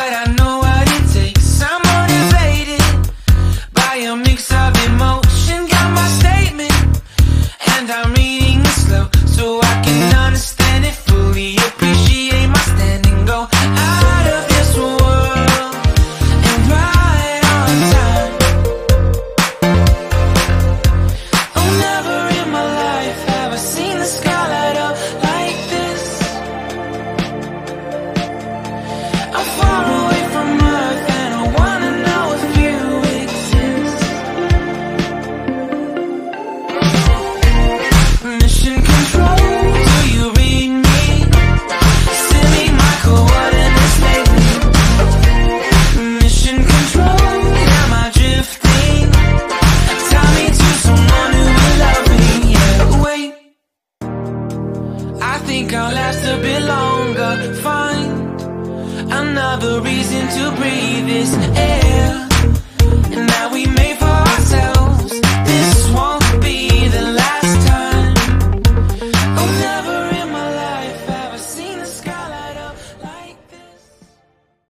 but I know what it takes. I'm motivated by a mix of emotion. Got my statement, and I'm reading it slow so I can understand it fully. Appreciate my standing, go out of this world and right on time. Oh, never in my life have I seen the sky light up like this. I'm far away from Earth and I wanna know if you exist. Mission control, do you read me? Send me my coordinates lately. Mission control, am I drifting? Tie me to someone who will love me. Yeah, wait, I think I'll last a bit longer. Find another reason to breathe this air. And now we may